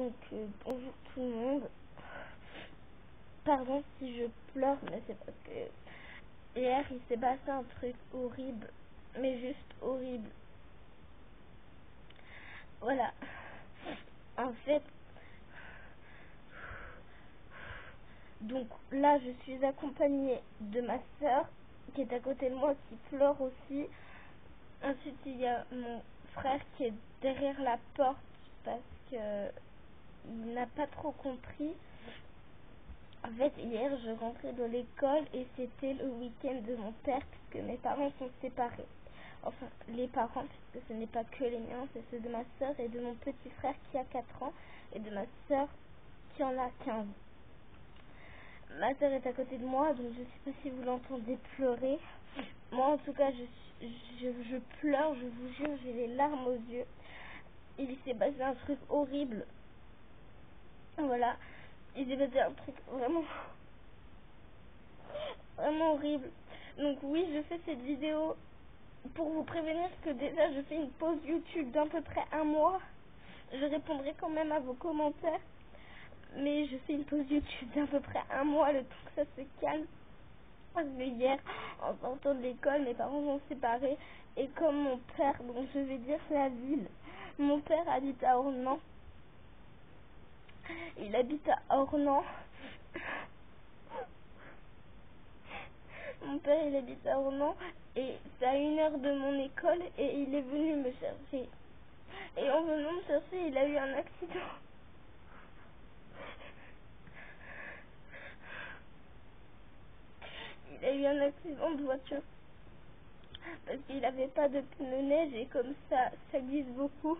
Donc bonjour tout le monde. Pardon si je pleure, mais c'est parce que hier il s'est passé un truc horrible, mais juste horrible. Voilà. En fait, donc là je suis accompagnée de ma soeur qui est à côté de moi qui pleure aussi. Ensuite il y a mon frère qui est derrière la porte parce que il n'a pas trop compris. En fait, hier, je rentrais de l'école et c'était le week-end de mon père puisque mes parents sont séparés. Enfin, les parents, puisque ce n'est pas que les miens, c'est ceux de ma soeur et de mon petit frère qui a 4 ans et de ma soeur qui en a 15. Ma soeur est à côté de moi, donc je ne sais pas si vous l'entendez pleurer. Moi, en tout cas, je pleure, je vous jure, j'ai les larmes aux yeux. Il s'est passé un truc horrible. Voilà. Il s'est passé un truc vraiment horrible. Donc oui, je fais cette vidéo pour vous prévenir que déjà je fais une pause YouTube d'à peu près 1 mois. Je répondrai quand même à vos commentaires, mais je fais une pause YouTube d'à peu près 1 mois, le temps que ça se calme. Parce que hier, en sortant de l'école, mes parents sont séparés et comme mon père, donc je vais dire la ville, mon père habite à Ornans. Il habite à Ornans. Mon père, il habite à Ornans et c'est à 1 heure de mon école et il est venu me chercher. Et en venant me chercher, il a eu un accident. Il a eu un accident de voiture parce qu'il n'avait pas de pneus neige et comme ça glisse beaucoup.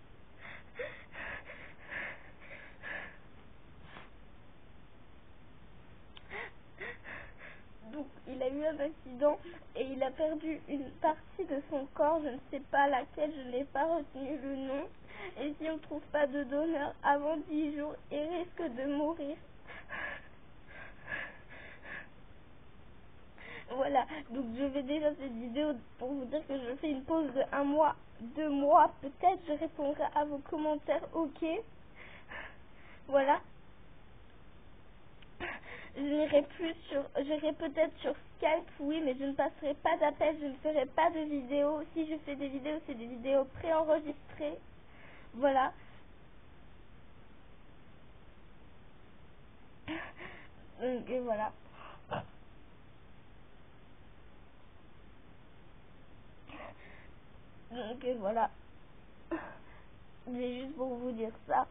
Donc il a eu un accident et il a perdu une partie de son corps, je ne sais pas laquelle, je n'ai pas retenu le nom. Et si on ne trouve pas de donneur avant 10 jours, il risque de mourir. Voilà, donc je vais déjà cette vidéo pour vous dire que je fais une pause de 1 mois, 2 mois, peut-être je répondrai à vos commentaires, ok. Voilà. J'irai peut-être sur Skype, oui, mais je ne passerai pas d'appel, je ne ferai pas de vidéos. Si je fais des vidéos, c'est des vidéos préenregistrées. Voilà. Donc voilà. Donc voilà. C'est juste pour vous dire ça.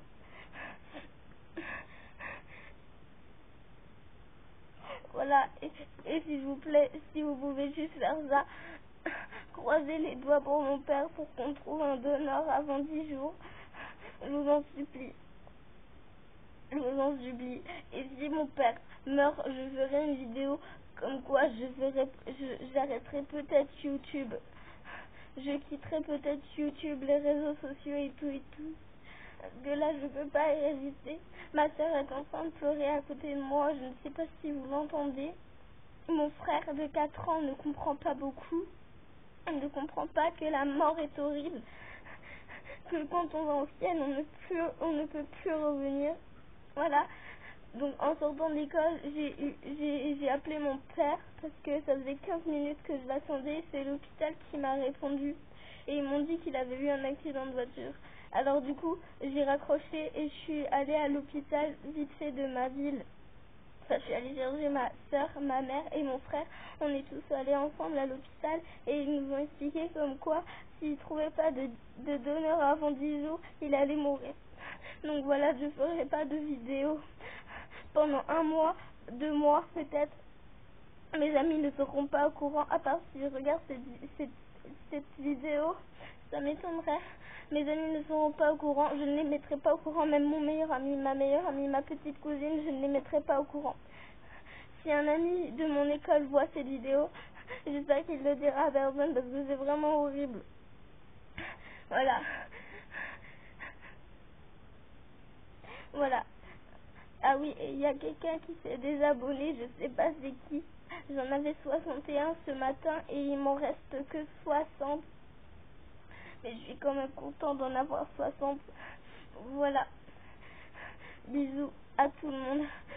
Voilà, et s'il vous plaît, si vous pouvez juste faire ça, croisez les doigts pour mon père pour qu'on trouve un donneur avant 10 jours. Je vous en supplie. Je vous en supplie. Et si mon père meurt, je ferai une vidéo comme quoi j'arrêterai peut-être YouTube. Je quitterai peut-être YouTube, les réseaux sociaux et tout et tout. Parce que là, je peux pas y résister. Ma soeur est en train de pleurer à côté de moi. Je ne sais pas si vous l'entendez. Mon frère de 4 ans ne comprend pas beaucoup. Il ne comprend pas que la mort est horrible. Que quand on va au ciel, on ne peut plus revenir. Voilà. Donc en sortant de l'école, j'ai appelé mon père parce que ça faisait 15 minutes que je l'attendais. C'est l'hôpital qui m'a répondu. Et ils m'ont dit qu'il avait eu un accident de voiture. Alors du coup, j'ai raccroché et je suis allée à l'hôpital vite fait de ma ville. Enfin, je suis allée chercher ma soeur, ma mère et mon frère. On est tous allés ensemble à l'hôpital et ils nous ont expliqué comme quoi s'il ne trouvait pas de donneur avant 10 jours, il allait mourir. Donc voilà, je ne ferai pas de vidéo pendant 1 mois, 2 mois peut-être. Mes amis ne seront pas au courant, à part si je regarde cette vidéo, ça m'étonnerait. Mes amis ne seront pas au courant, je ne les mettrai pas au courant, même mon meilleur ami, ma petite cousine, je ne les mettrai pas au courant. Si un ami de mon école voit cette vidéo, j'espère qu'il le dira à personne parce que c'est vraiment horrible. Voilà. Voilà. Ah oui, et il y a quelqu'un qui s'est désabonné, je sais pas c'est qui. J'en avais 61 ce matin et il m'en reste que 60. Mais je suis quand même content d'en avoir 60. Voilà. Bisous à tout le monde.